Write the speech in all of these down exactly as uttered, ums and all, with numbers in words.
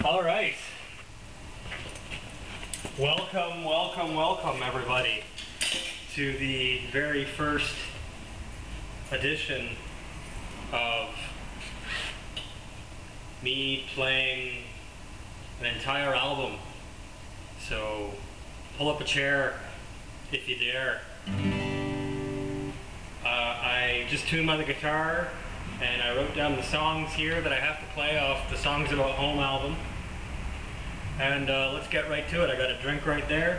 All right. Welcome, welcome, welcome, everybody, to the very first edition of me playing an entire album. So pull up a chair if you dare. Uh, I just tuned my guitar and I wrote down the songs here that I have to play off the Songs About Home album. And uh, let's get right to it. I got a drink right there.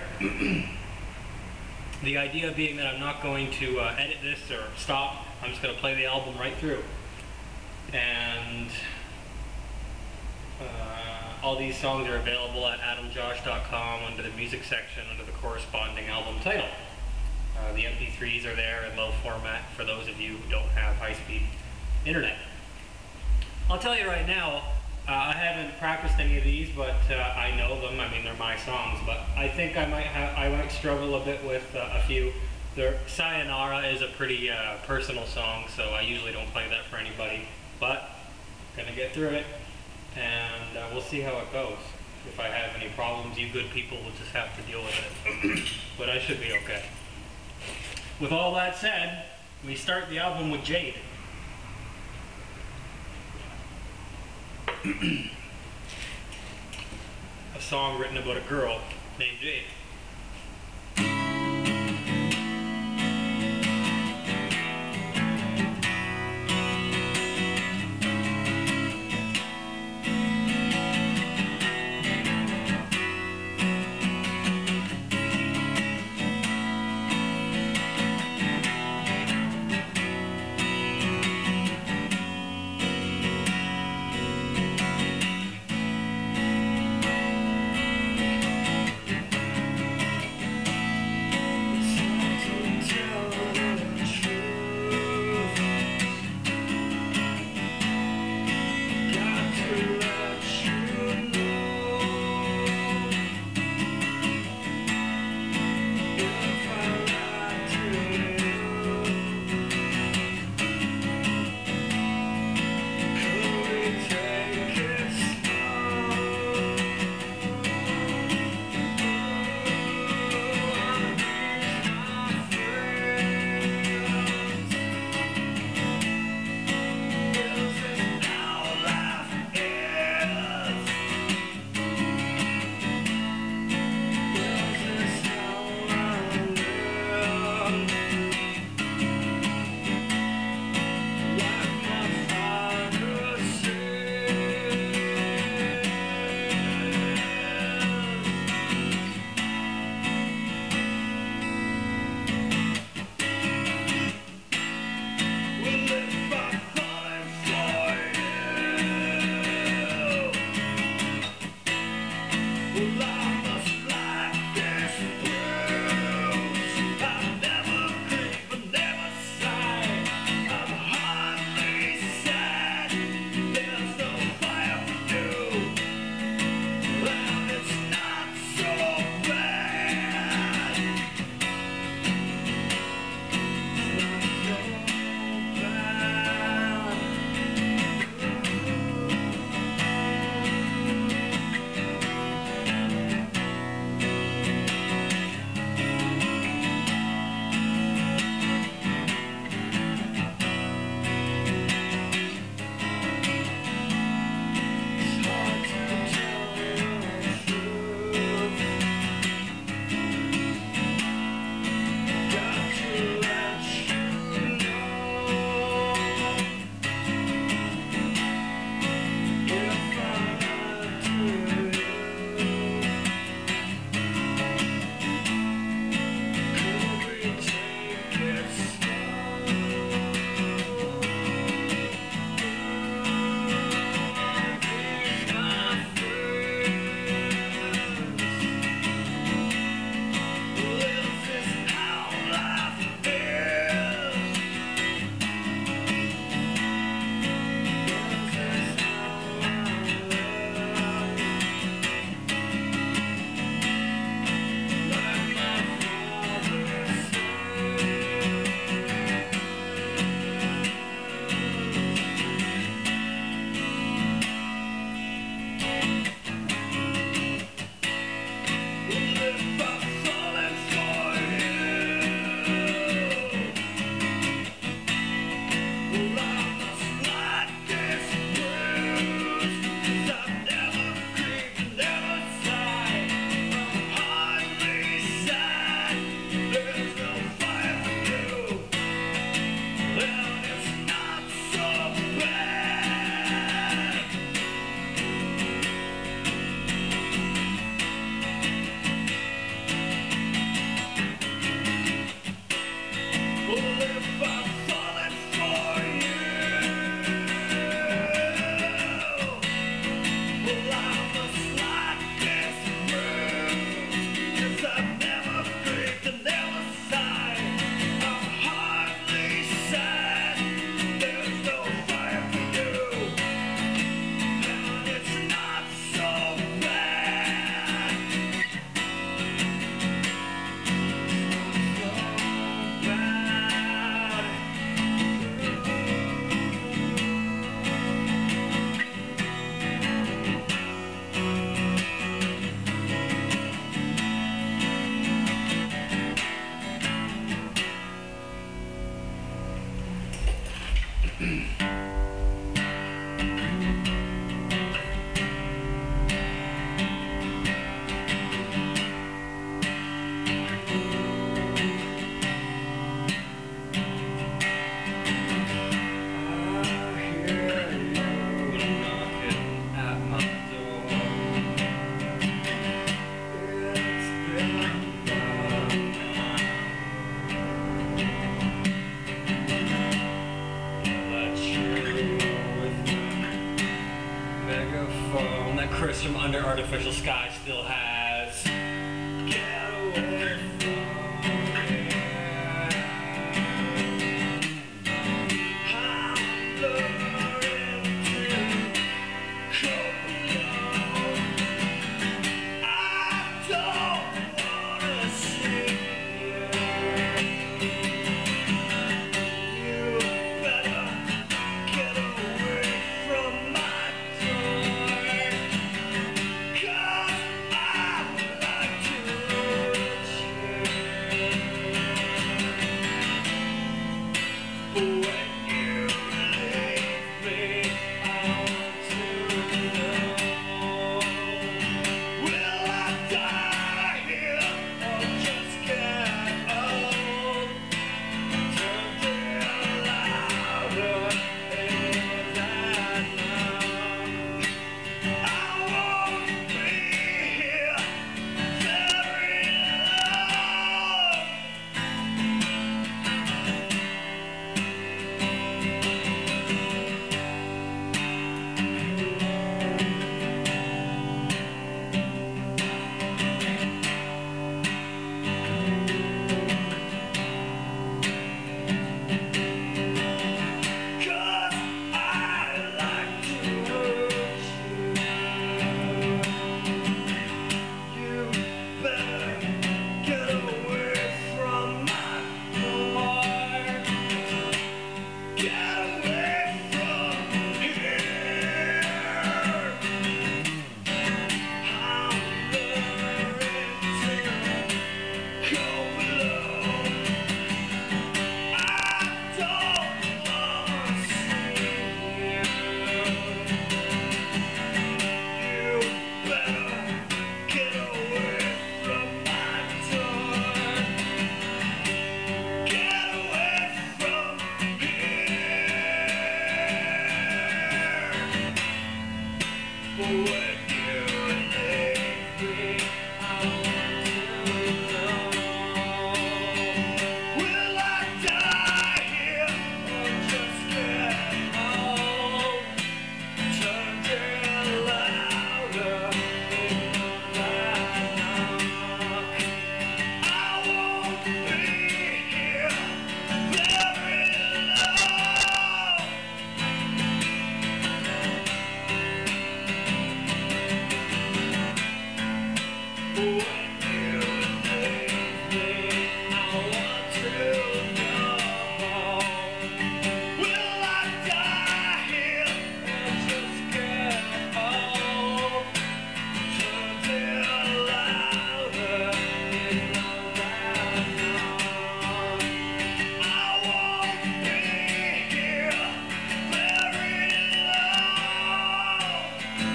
The idea being that I'm not going to uh, edit this or stop. I'm just going to play the album right through. And uh, all these songs are available at adam josh dot com under the music section under the corresponding album title. Uh, the M P threes are there in low format for those of you who don't have high-speed internet. I'll tell you right now, uh, I haven't practiced any of these, but uh, I know them. I mean, they're my songs, but I think I might have, I might struggle a bit with uh, a few. The Sayonara is a pretty uh, personal song, so I usually don't play that for anybody, but I'm gonna get through it, and uh, we'll see how it goes. If I have any problems, you good people will just have to deal with it, but I should be okay. With all that said, we start the album with Jade. A song written about a girl named Jade. megaphone that Chris from Under Artificial Sky still has. Get away from here. I'm learning to cope alone. I don't wanna see you. You better get away from my door, 'cause I like to hurt you. When you leave me, I want to know, will I die here or just get old? Turn it louder, is that now? I won't be here very long. Cause I like to hurt you. You better get away from my door. Get away from here. I'm learning to go below. I don't wanna see you. You better get away from my door. Get away from here. When you leave me, I want to know, will I die here or just get old? Turn it louder, in that knock. I won't be here very long. When you leave me, I want to know, will I die here or just get old? Turn it louder, in that knock. I won't be here very long.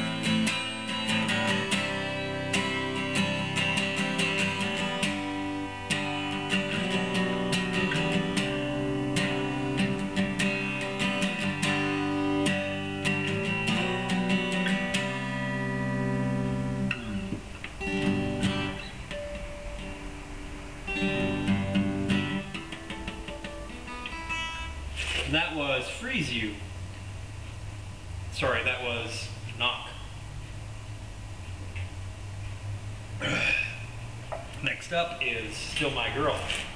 That was Freeze You. Sorry, that was Knock. Next up is Still My Girl.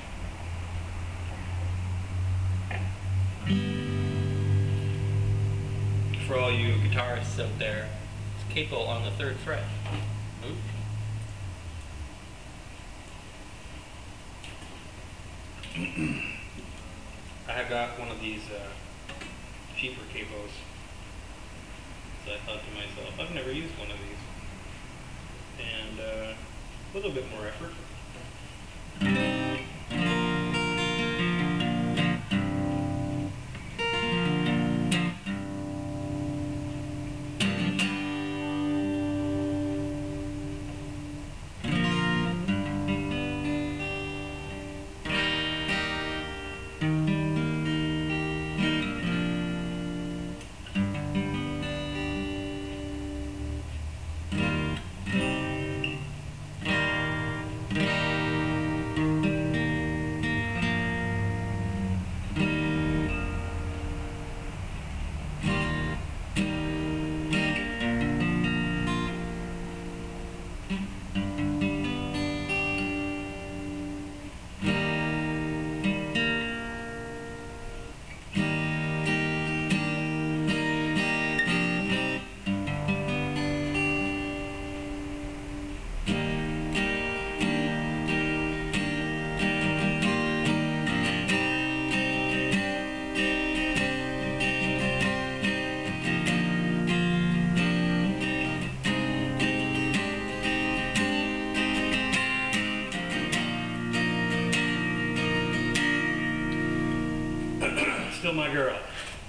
For all you guitarists out there, it's capo on the third fret. Ooh. I have got one of these uh, cheaper capos, so I thought to myself, I've never used one of these, and uh, a little bit more effort. my girl.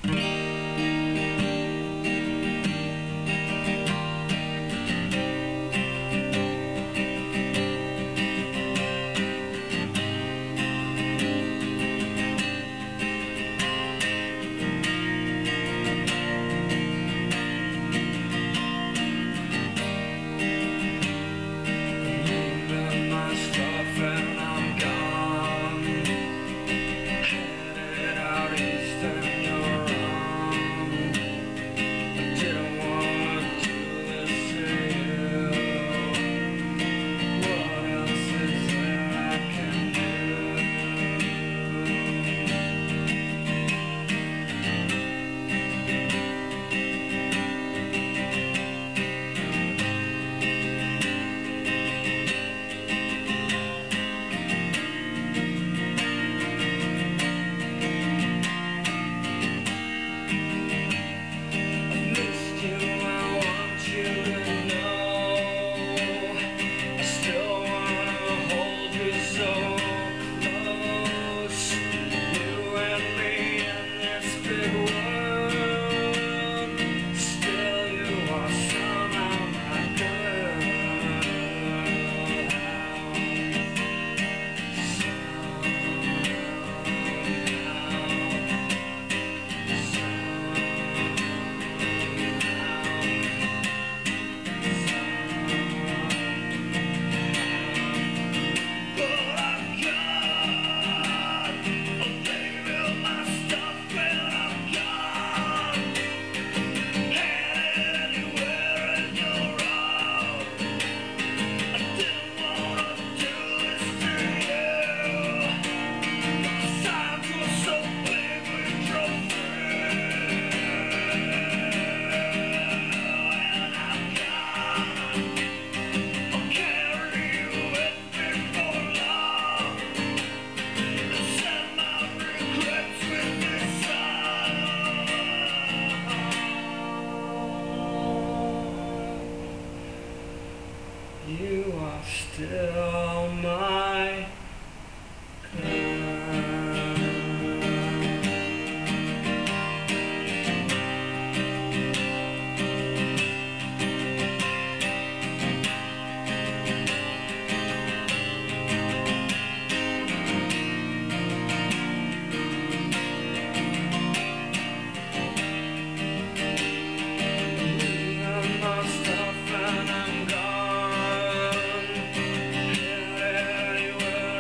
You are still my anywhere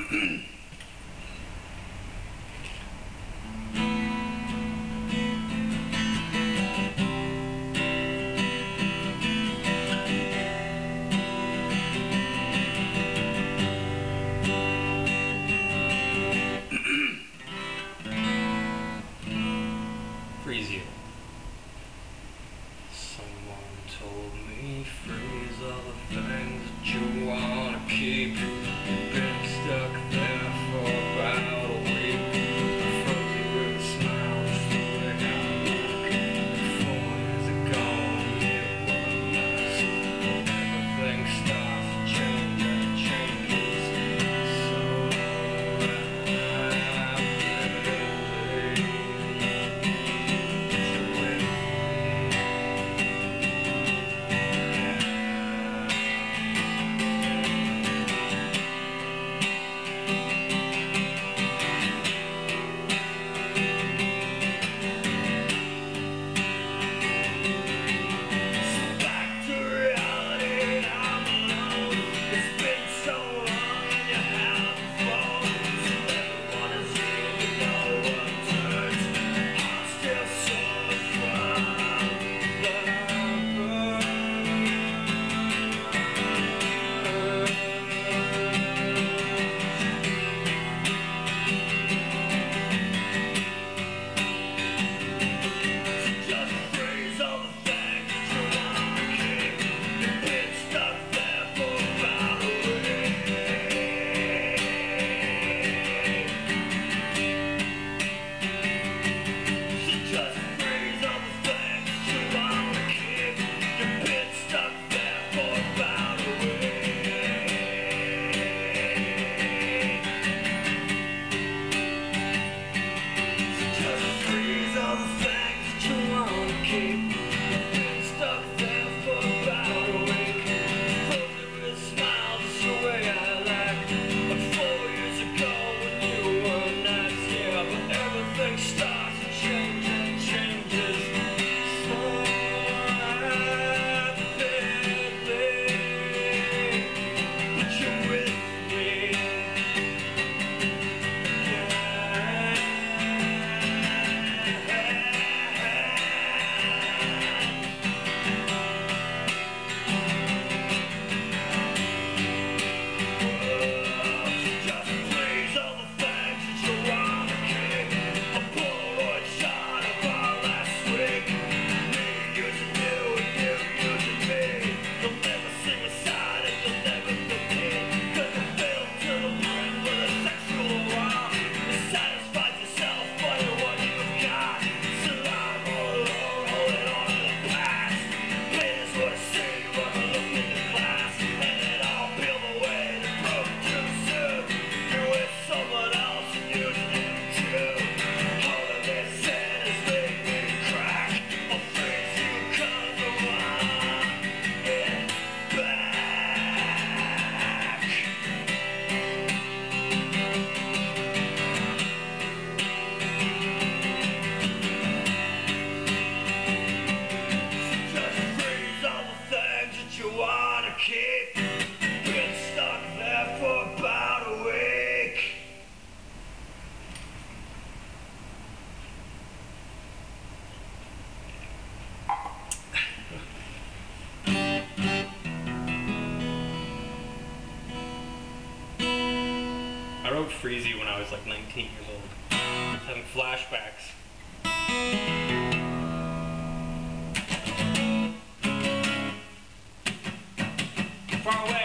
Freeze you. Someone told me freeze all the things that you wanna keep. You've been stuck there for about a week. I froze you with a smile just the way I like. Four years ago, it was nice. Everything starts to change and it changes so rapidly. I wrote Freezy when I was like nineteen years old. I was having flashbacks. Far away!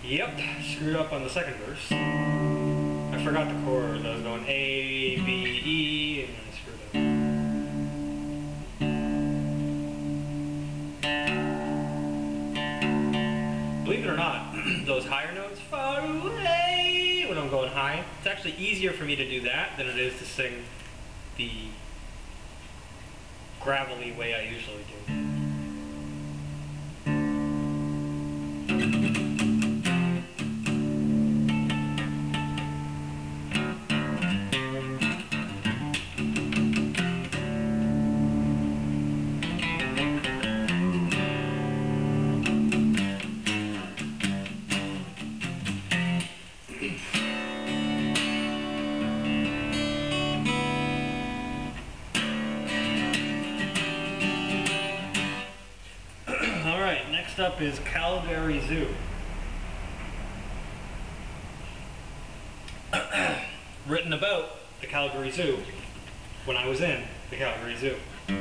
Yep, screwed up on the second verse. I forgot the chord. I was going A, B, E, and I screwed up. Believe it or not, those higher notes, far away, when I'm going high, it's actually easier for me to do that than it is to sing the gravelly way I usually do. Next up is Calgary Zoo. Written about the Calgary Zoo when I was in the Calgary Zoo.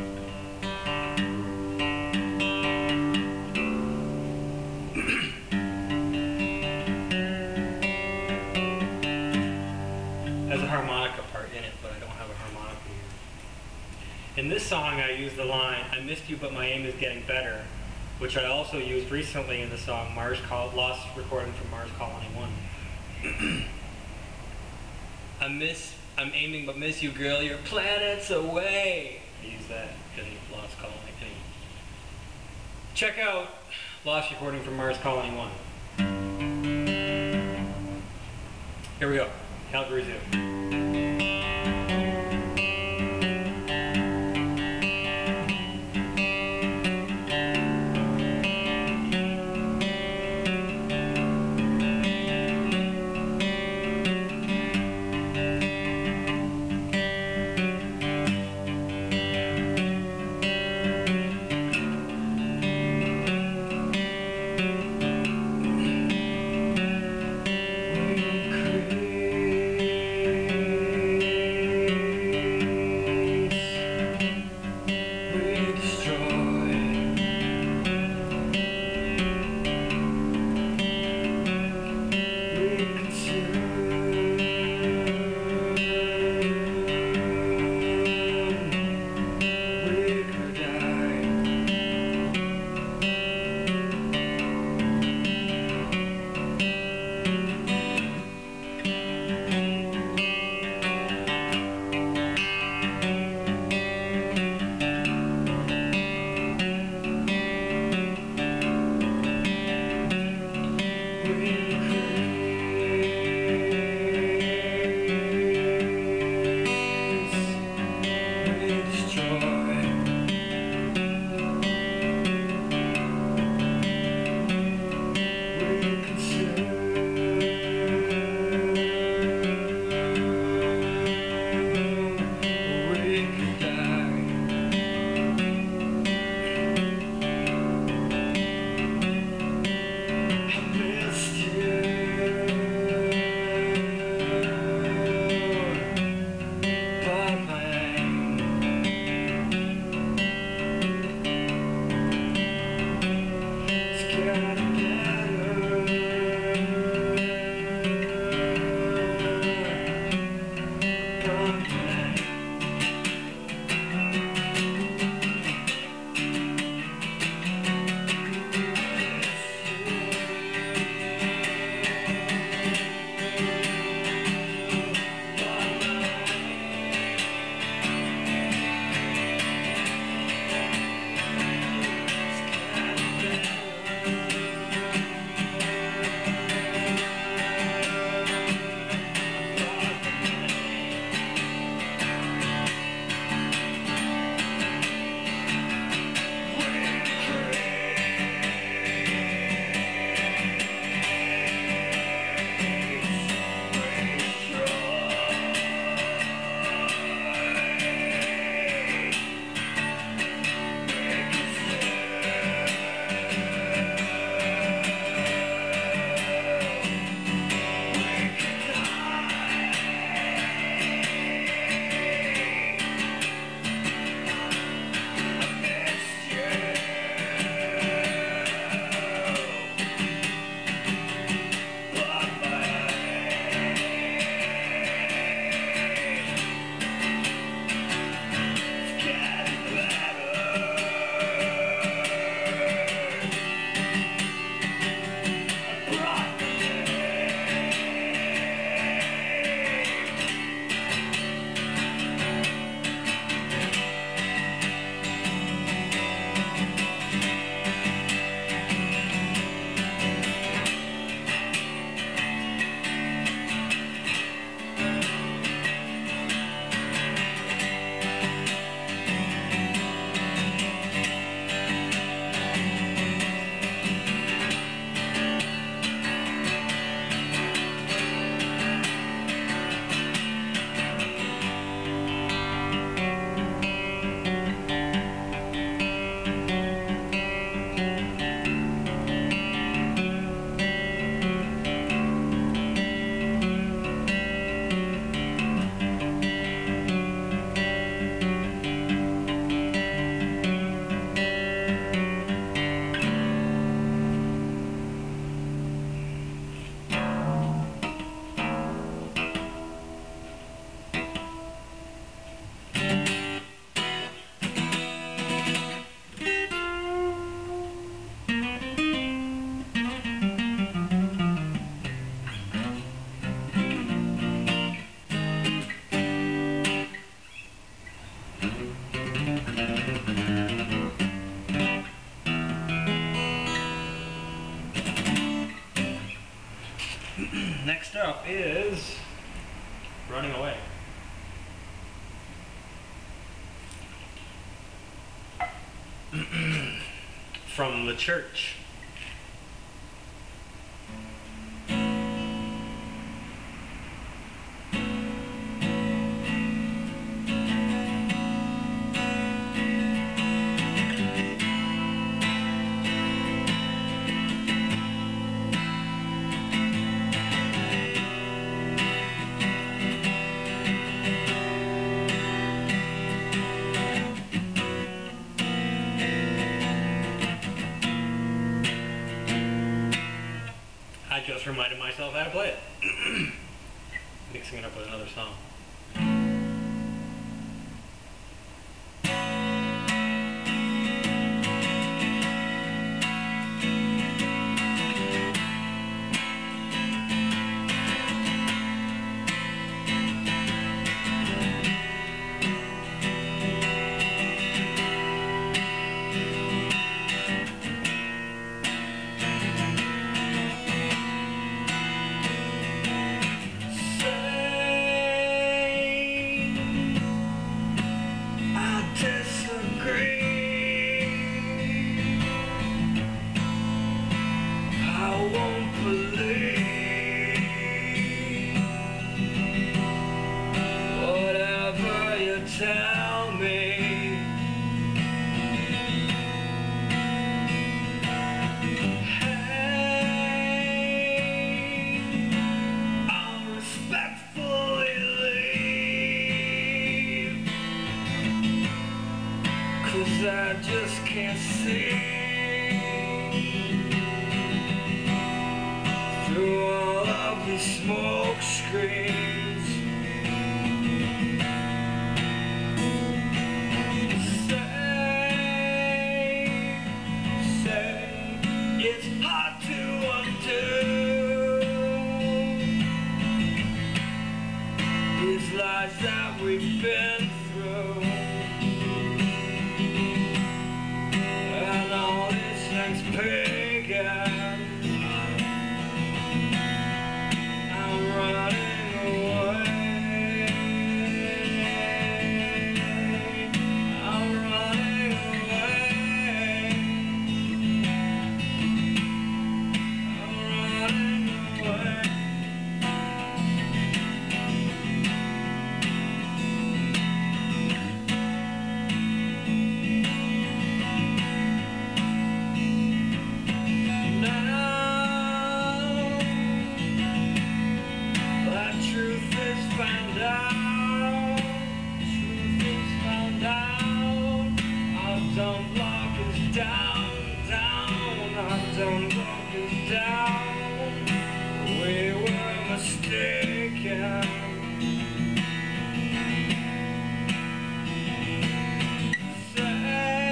There's a harmonica part in it, but I don't have a harmonica here. In this song I use the line, "I missed you but my aim is getting better," which I also used recently in the song Mars Col Lost recording from Mars Colony one. I miss, I'm aiming but miss you, girl, you're planets away. I use that in Lost Colony. Anyway. Check out Lost recording from Mars Colony one. Here we go, Calgary Zoo. Next up is Running Away. From The Church. I just reminded myself how to play it. Mixing it up with another song. Tell me, hey, I'll respectfully leave, 'cause I just can't see through all of these smoke screens. These lies that we've been through, and all these things pagan. I'm running away. I'm running away. I'm running away. Found out, truth is found out. Our dumb block is down, down. Our dumb block is down. We were mistaken. Say,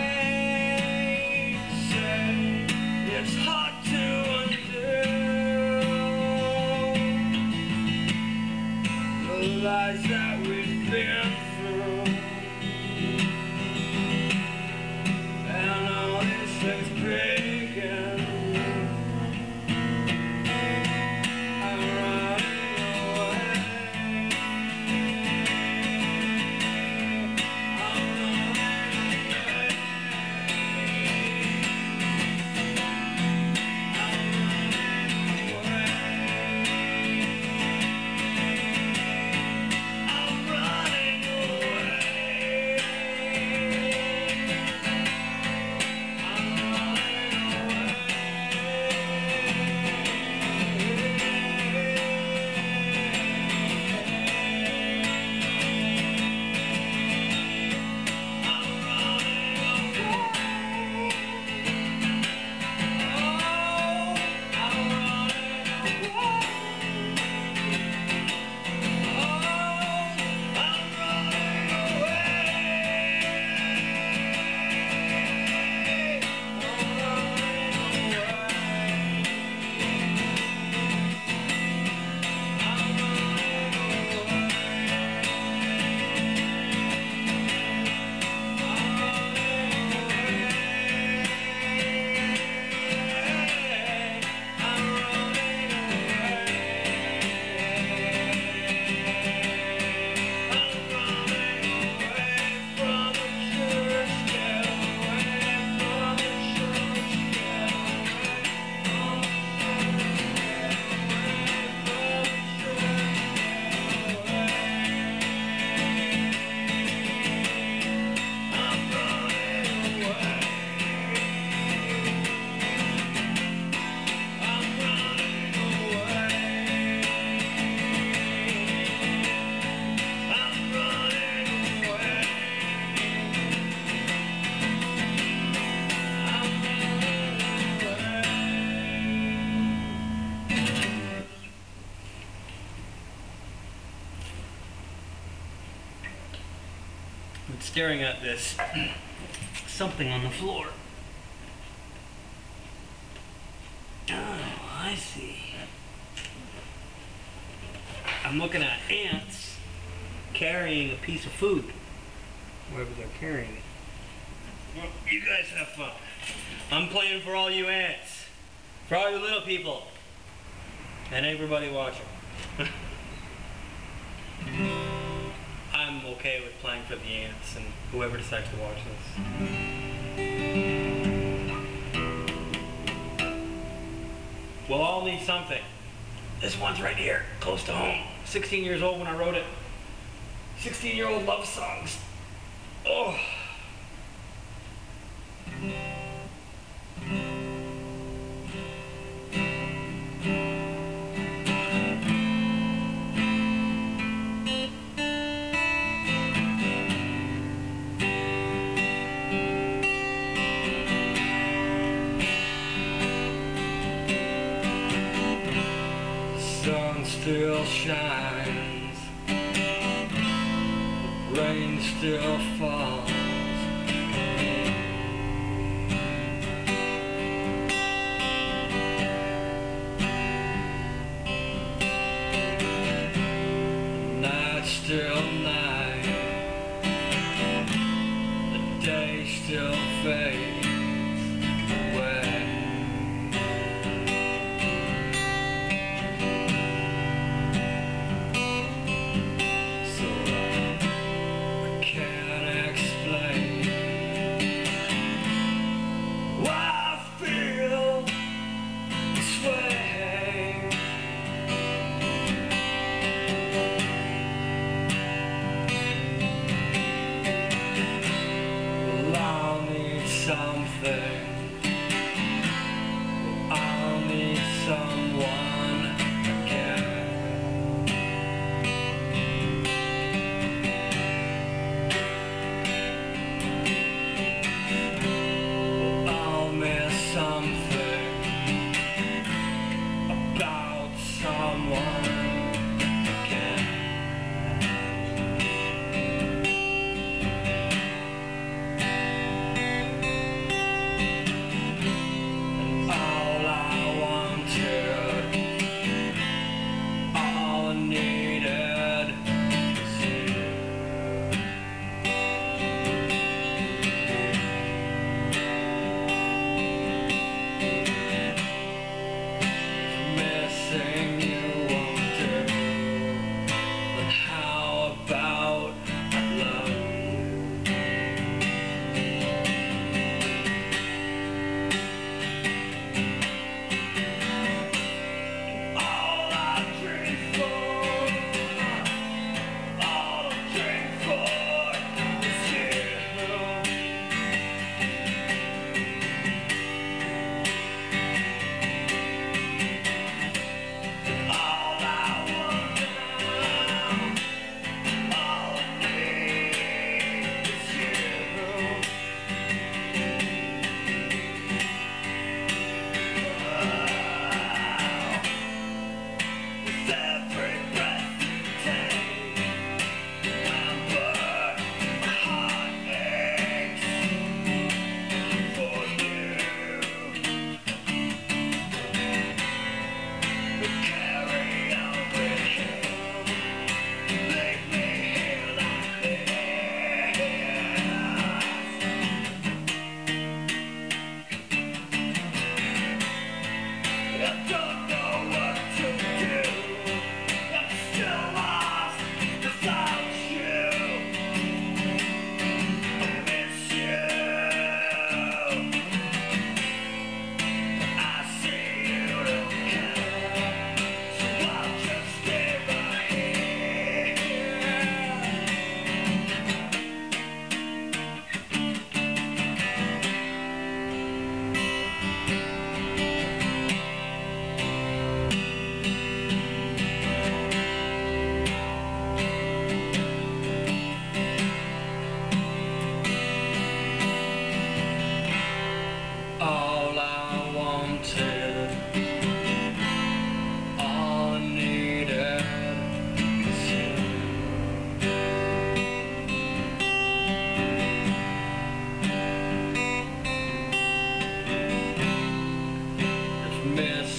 say, it's hard to undo the lies that we've been through, and all these things pagan. staring at this something on the floor. Oh, I see. I'm looking at ants carrying a piece of food, wherever they're carrying it. Well, you guys have fun. I'm playing for all you ants, for all you little people, and everybody watching. I'm okay with playing for the ants and whoever decides to watch this. We'll all need something. This one's right here, close to home. sixteen years old when I wrote it. sixteen year old love songs. Oh. Sun still shines, rain still falls. Night's still night, the day still fades away. Something, I'll need someone again. I'll miss something about someone again.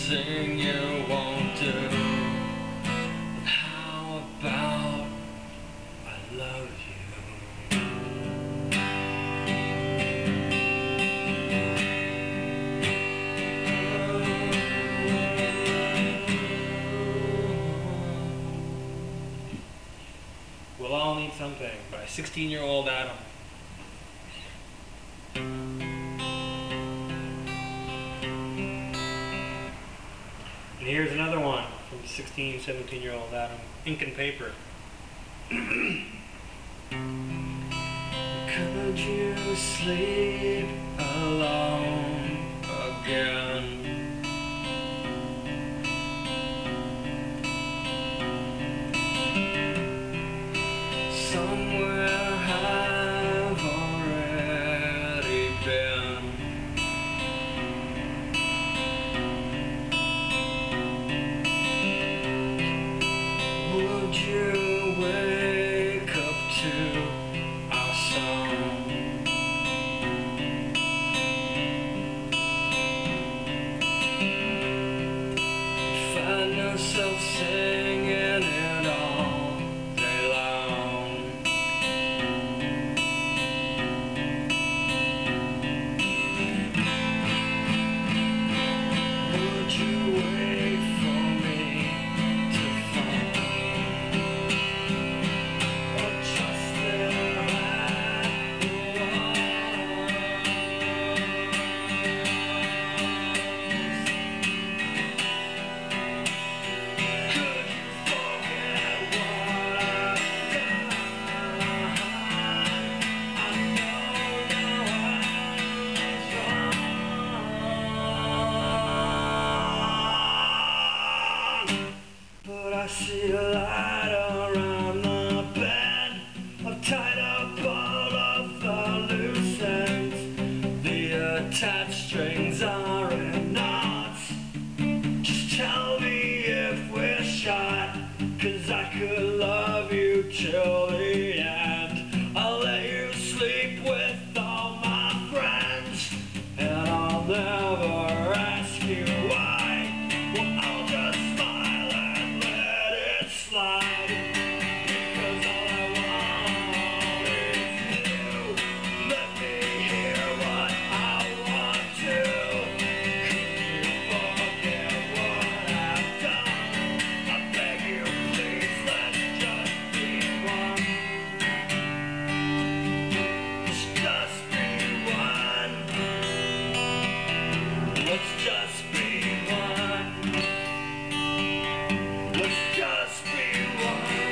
sing you won't do. How about I love you? We'll All Need Something by sixteen-year-old Adam. And here's another one from sixteen, seventeen-year-old Adam. Ink and Paper. Could you sleep alone again? Somewhere I've already been. Would you wake up to our song? Find yourself singing it all day long. Would you wait for me to fall? Or just stare at the walls? Could you forget what I've done? I know now I was wrong, but I see a light around the bed. I've tied up all of the loose ends. The attached strings are in knots. Just tell me if we're shot, 'cause I could love you till the end. I'll let you sleep with all my friends, and I'll never ask you why. Well, I'll just smile and let it slide, because all I want is you. Let me hear what I want to. Could you forget what I've done? I beg you, please, let's just be one. Let's just be one. Let's just be one. Let's just be one.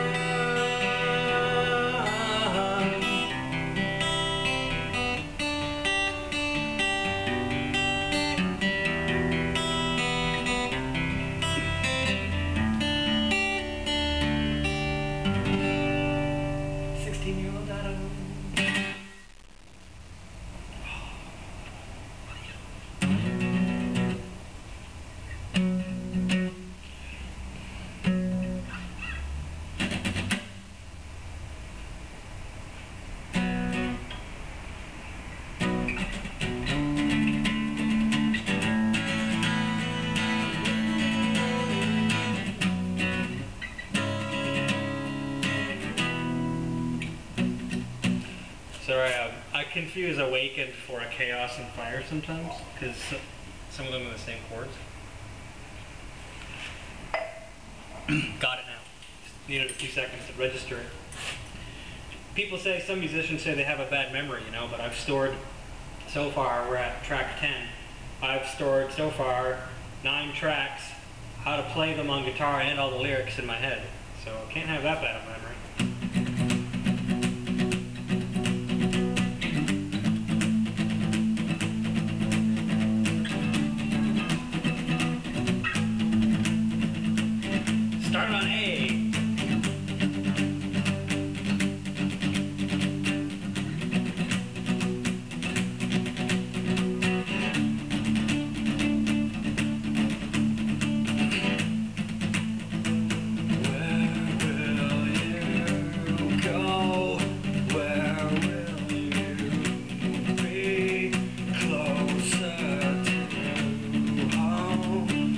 sixteen-year-old Adam. Sorry, um, I confuse Awakened for A Chaos and Fire sometimes, because some of them are the same chords. Got it now. Just needed a few seconds to register it. People say, some musicians say they have a bad memory, you know, but I've stored, so far, we're at track ten, I've stored so far nine tracks, how to play them on guitar and all the lyrics in my head. So I can't have that bad of a memory. Started on A. Closer to home.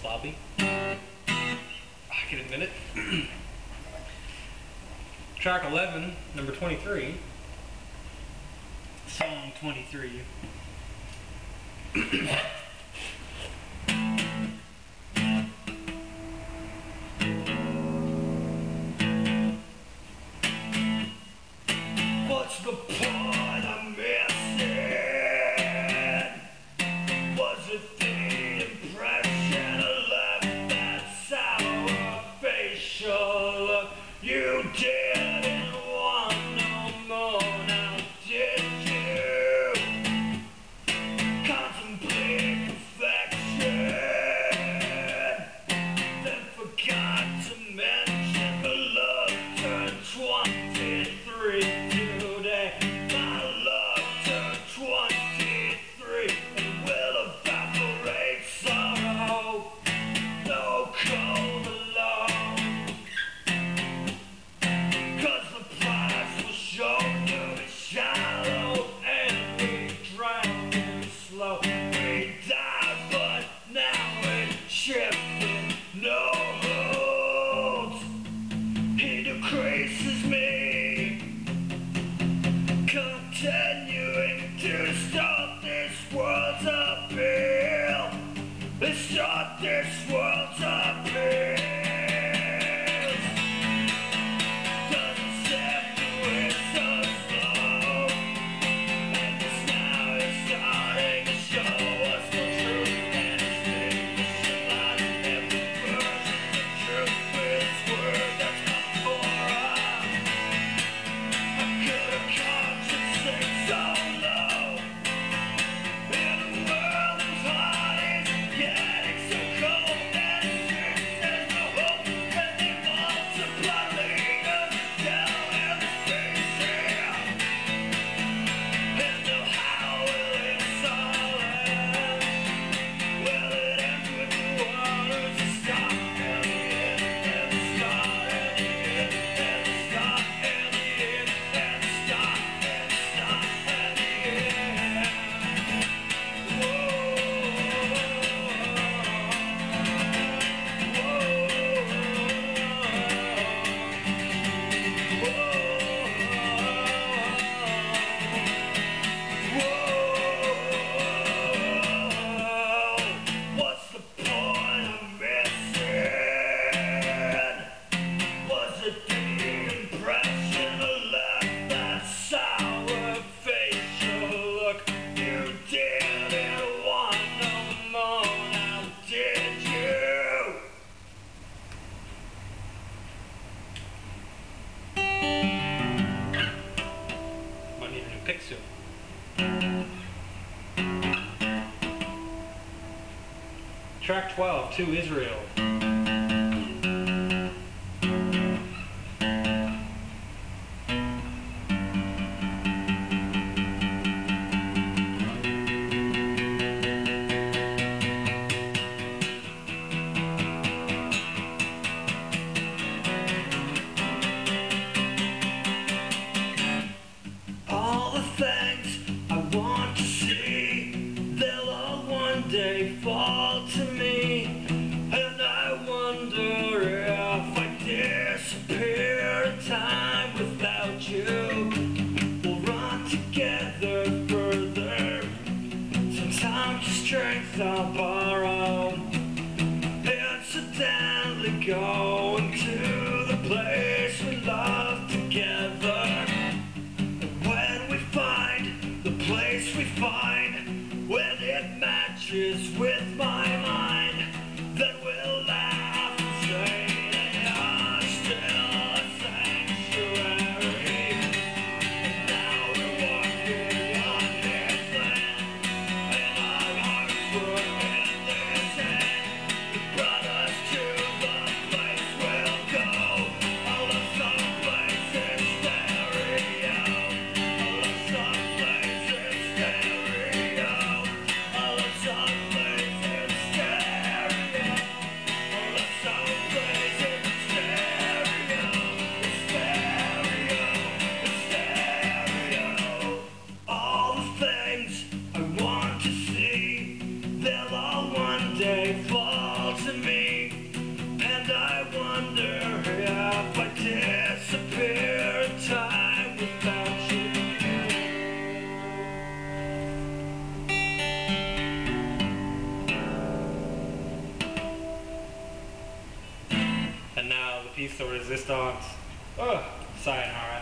sloppy. I can admit it. Track eleven, number twenty-three. Song twenty-three. What's the point I'm missing? Was it the impression I left that sour facial look? You didn't want no more, now did you? Contemplate perfection, then forgot to mention the love turned twenty-three today. My love turned twenty-three and will evaporate sorrow. No cold alone, 'cause the price was shown to be shallow and we drowned in slow. We died, but now it shifted, no holds. He decreases me, continuing to start this world's appeal. Start this world's appeal. Doesn't step to it so slow, and this now is starting to show us the truth and distinguishing light. Every version of truth with its word that's come for us. How could a conscience sink so low in a world whose heart is getting so cold and sick? There's no hope, and they multiply leaders down in the streets here. And now how will it all end? Will it end with the waters that stop and the end, and the start and the end, and the start and the end, and the start and the start and the end? What's the point I'm missing? Was it the impression I left that sour facial look? You didn't want no more, now did you? Might need a new pick soon. Track twelve, To Israel. All the things I want to see, they'll all one day fall to me, and I Oh, Sayonara.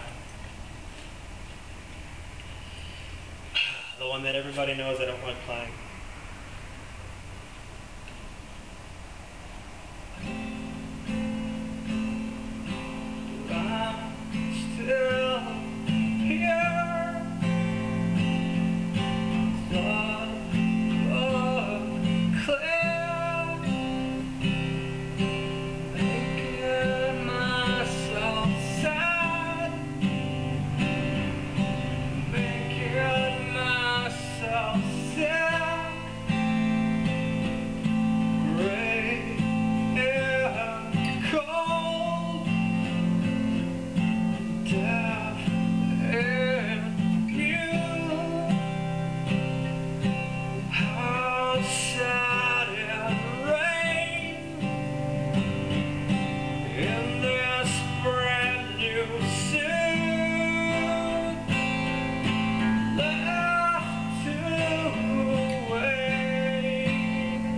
The one that everybody knows I don't like playing. I'm still here. The clear. Making myself sad. Making myself sick. Gray and cold. Deaf and mute. How sad it rains in this brand new suit, left to waste,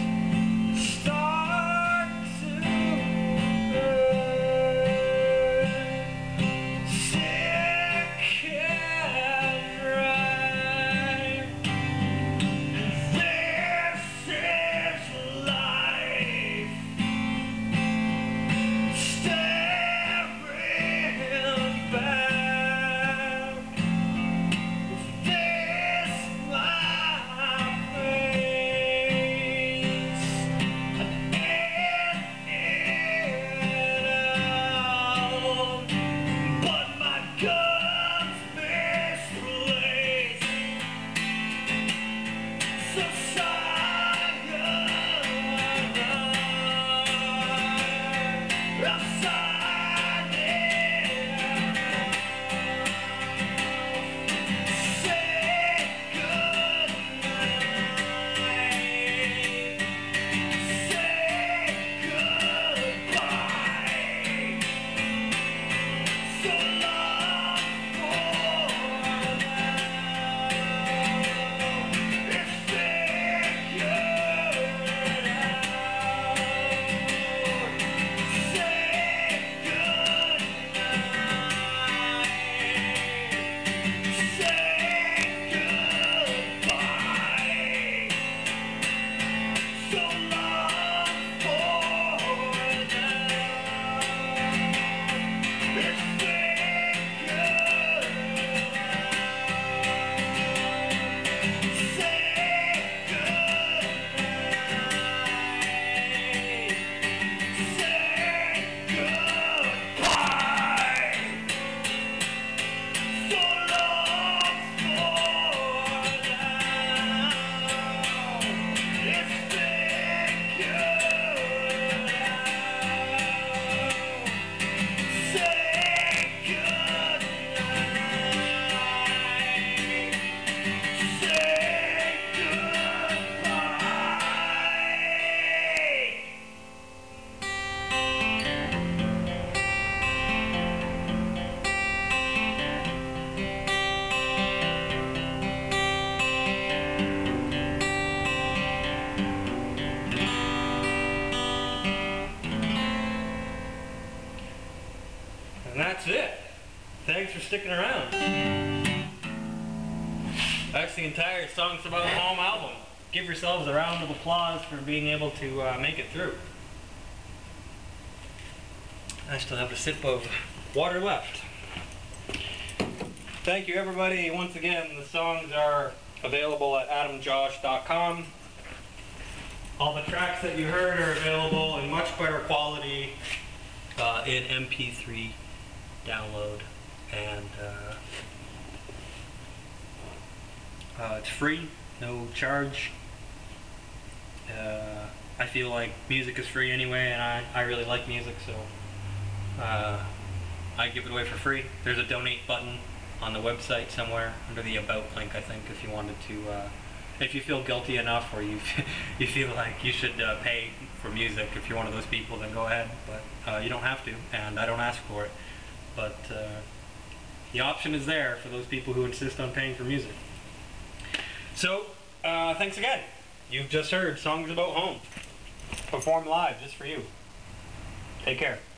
start to burn, sick and right. This is life. Staring back, this my face, in it all, but my gun's misplaced. So And that's it. Thanks for sticking around. That's the entire Songs About Home album. Give yourselves a round of applause for being able to uh, make it through. I still have a sip of water left. Thank you everybody. Once again, the songs are available at adam josh dot com. All the tracks that you heard are available in much better quality uh, in M P three download, and uh, uh, it's free, no charge. Uh, I feel like music is free anyway, and I, I really like music, so uh, I give it away for free. There's a donate button on the website somewhere under the About link, I think, if you wanted to. Uh, if you feel guilty enough, or you you feel like you should uh, pay for music, if you're one of those people, then go ahead. But uh, you don't have to, and I don't ask for it. But uh, the option is there for those people who insist on paying for music. So, uh, thanks again. You've just heard Songs About Home, performed live just for you. Take care.